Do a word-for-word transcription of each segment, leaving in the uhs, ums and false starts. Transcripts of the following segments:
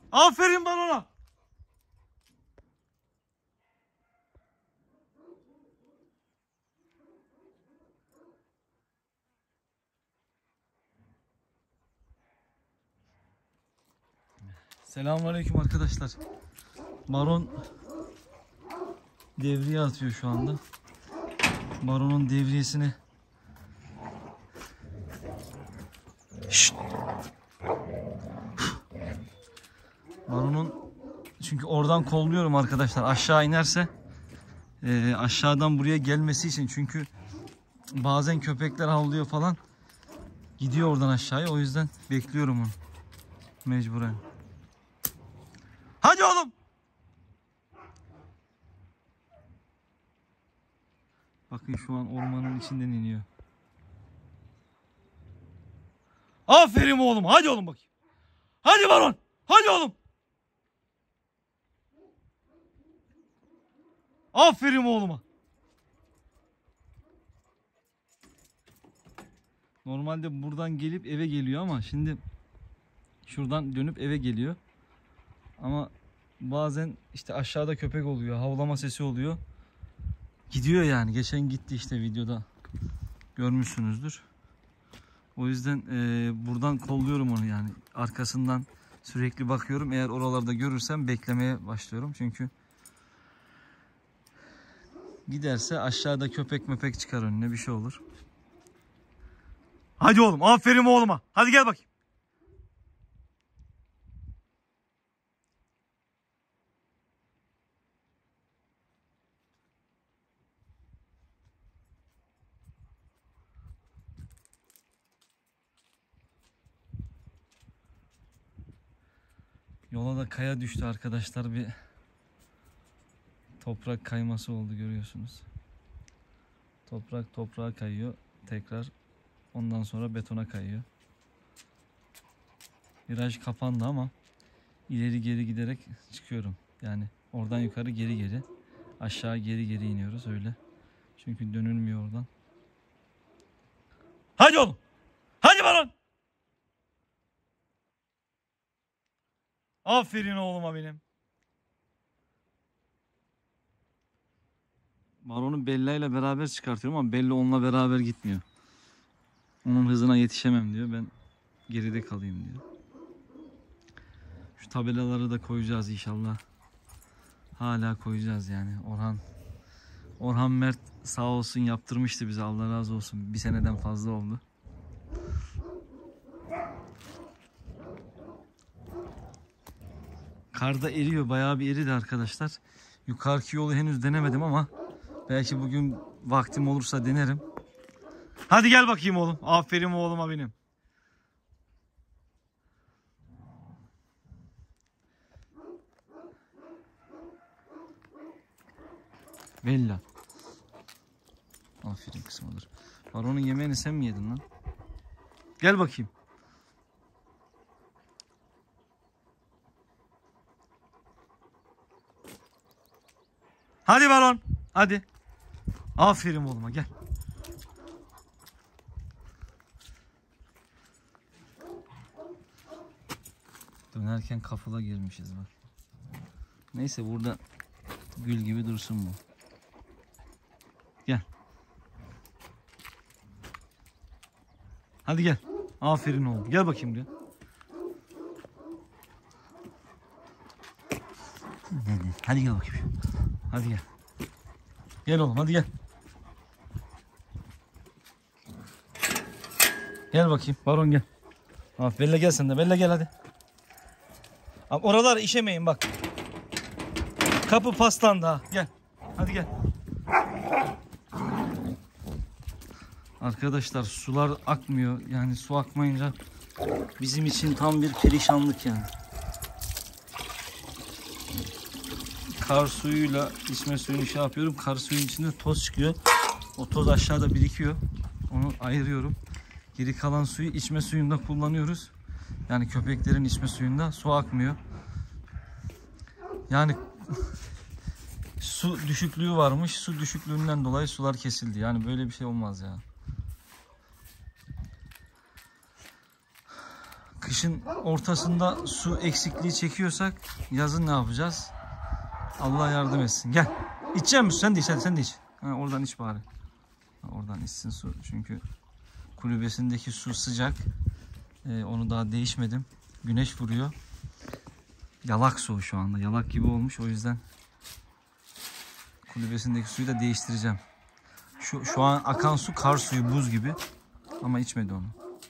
Aferin balona. Selamünaleyküm arkadaşlar. Baron devriye atıyor şu anda. Baron'un devriyesini Şşt. Baron'un çünkü oradan kolluyorum arkadaşlar. Aşağı inerse e, aşağıdan buraya gelmesi için, çünkü bazen köpekler havlıyor falan, gidiyor oradan aşağıya. O yüzden bekliyorum onu mecburen. Hadi oğlum. Bakın şu an ormanın içinden iniyor. Aferin oğlum. Hadi oğlum bakayım. Hadi Baron. Hadi oğlum. Aferin oğluma. Normalde buradan gelip eve geliyor ama şimdi şuradan dönüp eve geliyor. Ama bazen işte aşağıda köpek oluyor, havlama sesi oluyor. Gidiyor yani. Geçen gitti işte, videoda görmüşsünüzdür. O yüzden e, buradan kolluyorum onu yani. Arkasından sürekli bakıyorum. Eğer oralarda görürsem beklemeye başlıyorum. Çünkü giderse aşağıda köpek möpek çıkar önüne, bir şey olur. Hadi oğlum. Aferin oğluma. Hadi gel bakayım. Yola da kaya düştü arkadaşlar. Bir toprak kayması oldu, görüyorsunuz. Toprak toprağa kayıyor. Tekrar ondan sonra betona kayıyor. Viraj kapandı ama ileri geri giderek çıkıyorum. Yani oradan yukarı geri geri, aşağı geri geri iniyoruz öyle. Çünkü dönülmüyor oradan. Hadi oğlum. Hadi Baron. Aferin oğluma benim. Baron'u Bella ile beraber çıkartıyorum ama Bella onunla beraber gitmiyor. Onun hızına yetişemem diyor. Ben geride kalayım diyor. Şu tabelaları da koyacağız inşallah. Hala koyacağız yani. Orhan Orhan Mert sağ olsun yaptırmıştı bize. Allah razı olsun. Bir seneden fazla oldu. Karda eriyor. Bayağı bir eridi arkadaşlar. Yukarıki yolu henüz denemedim ama belki bugün vaktim olursa denerim. Hadi gel bakayım oğlum. Aferin oğluma benim. Bella. Aferin kızım olur. Baron'un yemeğini sen mi yedin lan? Gel bakayım. Hadi Baron. Hadi. Aferin oğluma, gel. Dönerken kafala girmişiz bak. Neyse burada gül gibi dursun bu. Gel. Hadi gel. Aferin oğlum. Gel bakayım buraya. Hadi gel bakayım. Hadi gel. Gel oğlum, hadi gel. Gel bakayım. Baron gel. Aferin. Bella gel sen de. Bella gel hadi. Abi oralar işemeyin bak. Kapı paslandı ha. Gel. Hadi gel. Arkadaşlar sular akmıyor. Yani su akmayınca bizim için tam bir perişanlık yani. Kar suyuyla içme suyunu şey yapıyorum. Kar suyun içinde toz çıkıyor. O toz aşağıda birikiyor. Onu ayırıyorum. Geri kalan suyu içme suyunda kullanıyoruz. Yani köpeklerin içme suyunda su akmıyor. Yani su düşüklüğü varmış. Su düşüklüğünden dolayı sular kesildi. Yani böyle bir şey olmaz ya. kışın ortasında su eksikliği çekiyorsak yazın ne yapacağız? Allah yardım etsin. Gel. İçecek misin? Sen de iç hadi, sen de iç. Ha, oradan iç bari. Ha, oradan içsin su. Çünkü kulübesindeki su sıcak. Ee, onu daha değişmedim. Güneş vuruyor. Yalak su şu anda. Yalak gibi olmuş. O yüzden kulübesindeki suyu da değiştireceğim. Şu, şu an akan su kar suyu, buz gibi. Ama içmedi onu.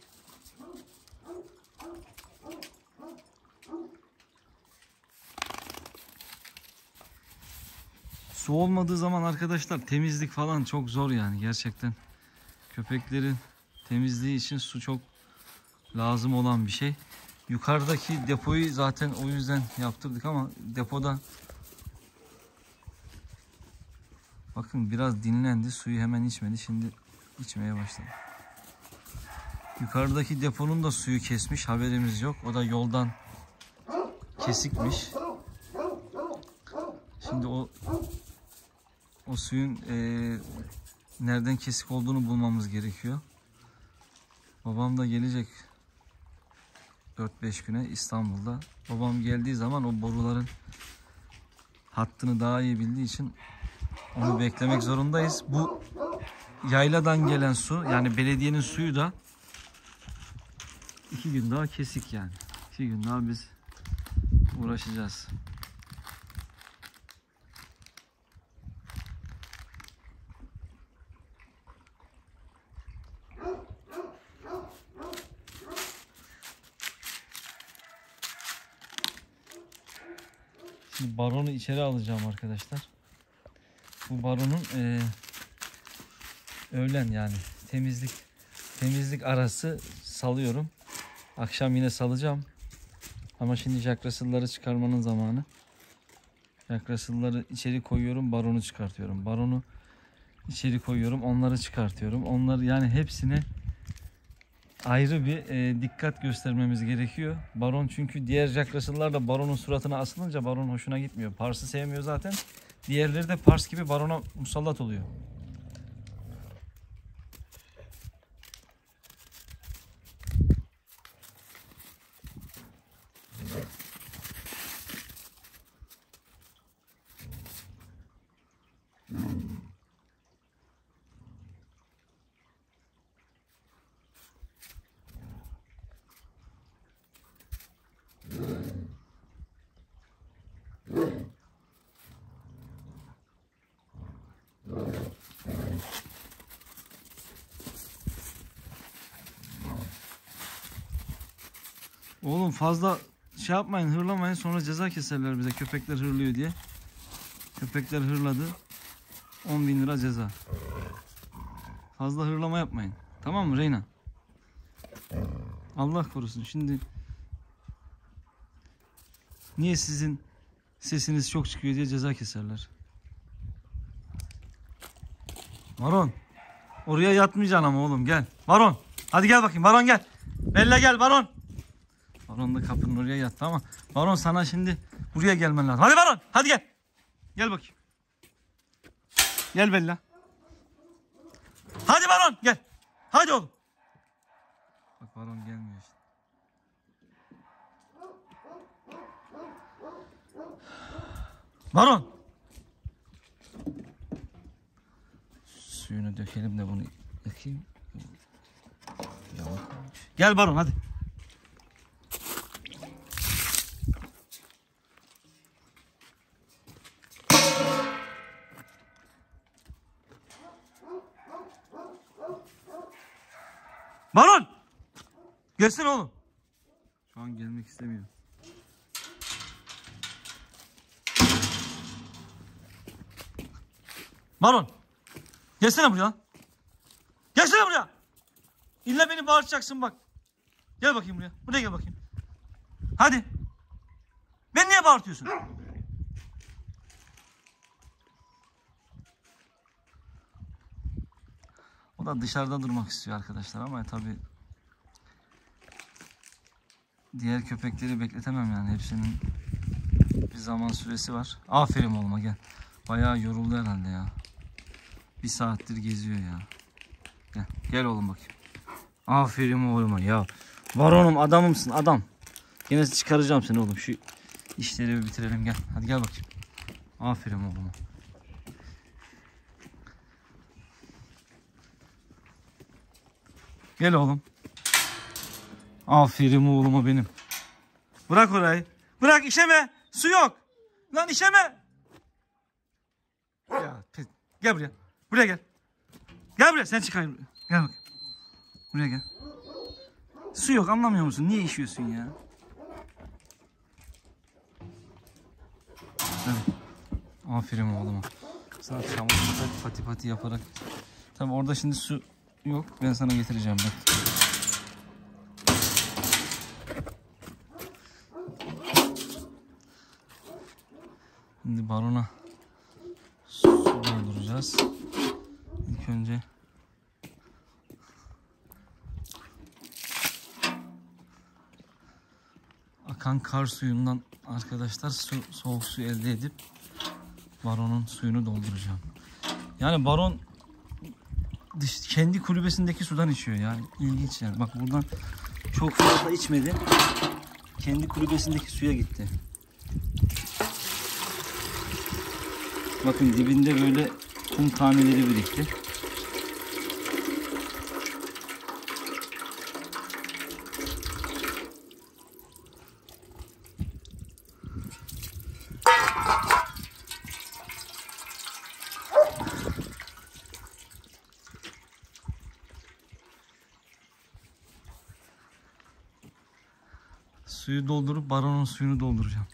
Su olmadığı zaman arkadaşlar temizlik falan çok zor yani gerçekten. Köpeklerin temizliği için su çok lazım olan bir şey. Yukarıdaki depoyu zaten o yüzden yaptırdık ama depoda bakın biraz dinlendi, suyu hemen içmedi, şimdi içmeye başladı. Yukarıdaki deponun da suyu kesmiş, haberimiz yok. O da yoldan kesikmiş. Şimdi o o suyun e, nereden kesik olduğunu bulmamız gerekiyor. Babam da gelecek dört beş güne İstanbul'da. Babam geldiği zaman o boruların hattını daha iyi bildiği için onu beklemek zorundayız. Bu yayladan gelen su, yani belediyenin suyu da iki gün daha kesik yani. İki gün daha biz uğraşacağız. Şimdi baronu içeri alacağım arkadaşlar. Bu baronun e, öğlen yani temizlik temizlik arası salıyorum. Akşam yine salacağım. Ama şimdi Jack Russell'ları çıkarmanın zamanı. Jack Russell'ları içeri koyuyorum, baronu çıkartıyorum. Baronu içeri koyuyorum, onları çıkartıyorum. Onları yani hepsine ayrı bir e, dikkat göstermemiz gerekiyor. Baron çünkü diğer Jack Russell'lar da baronun suratına asılınca baron hoşuna gitmiyor. Pars'ı sevmiyor zaten. Diğerleri de Pars gibi barona musallat oluyor. Oğlum fazla şey yapmayın, hırlamayın, sonra ceza keserler bize köpekler hırlıyor diye. Köpekler hırladı, on bin lira ceza. Fazla hırlama yapmayın. Tamam mı Reyna? Allah korusun. Şimdi niye sizin sesiniz çok çıkıyor diye ceza keserler. Baron, oraya yatmayacaksın ama oğlum, gel. Baron, hadi gel bakayım. Baron gel. Bella gel Baron. Baron da kapının oraya yattı ama Baron sana şimdi buraya gelmen lazım. Hadi Baron, hadi gel. Gel bakayım. Gel Bella. Hadi Baron gel. Hadi oğlum. Bak Baron gelmiyor işte. Baron. Suyunu dökelim de bunu yakayım. Gel Baron hadi. Baron! Gelsene oğlum. Şu an gelmek istemiyor. Baron! Gelsene buraya. Gelsene buraya. İlla beni bağırtacaksın bak. Gel bakayım buraya. Buraya gel bakayım. Hadi. Beni niye bağırtıyorsun? O da dışarıda durmak istiyor arkadaşlar ama tabii diğer köpekleri bekletemem yani, hepsinin bir zaman süresi var. Aferin oğluma gel. Bayağı yoruldu herhalde ya. Bir saattir geziyor ya. Gel, gel oğlum bakayım. Aferin oğluma ya. Baronum, adamımsın adam. Yine çıkaracağım seni oğlum. Şu işleri bir bitirelim, gel. Hadi gel bakayım. Aferin oğlum. Gel oğlum. Aferin oğluma benim. Bırak orayı. Bırak, işeme. Su yok. Lan işeme. Ya, gel buraya. Buraya gel. Gel buraya, sen çıkar. Gel bak. Buraya gel. Su yok, anlamıyor musun? Niye işiyorsun ya? Evet. Aferin oğluma. Sana çamaşırda pati pati yaparak. Tabi orada şimdi su yok. Ben sana getireceğim bak. Şimdi barona su dolduracağız. İlk önce akan kar suyundan arkadaşlar su, soğuk su elde edip baronun suyunu dolduracağım. Yani baron dış, kendi kulübesindeki sudan içiyor yani. İlginç yani. Bak buradan çok fazla içmedi. Kendi kulübesindeki suya gitti. Bakın dibinde böyle kum taneleri birikti. Suyu doldurup baronun suyunu dolduracağım.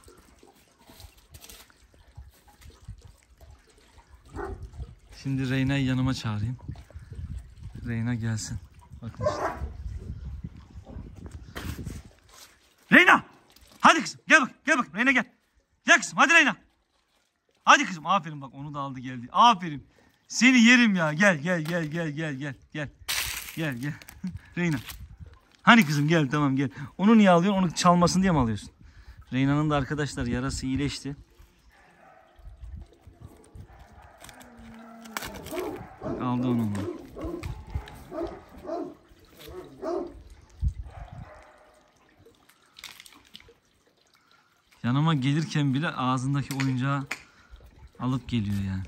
Şimdi Reyna'yı yanıma çağırayım. Reyna gelsin. Bakın işte. Reyna! Hadi kızım gel bak, gel bak Reyna gel. Gel kızım hadi Reyna. Hadi kızım, aferin bak, onu da aldı geldi. Aferin. Seni yerim ya. Gel gel gel gel gel gel gel. Gel gel. Reyna. Hani kızım gel, tamam gel. Onu niye alıyorsun? Onu çalmasın diye mi alıyorsun? Reyna'nın da arkadaşlar yarası iyileşti. Aldı onu. Yanıma gelirken bile ağzındaki oyuncağı alıp geliyor yani.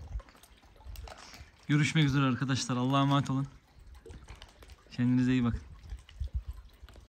Görüşmek üzere arkadaşlar. Allah'a emanet olun. Kendinize iyi bakın.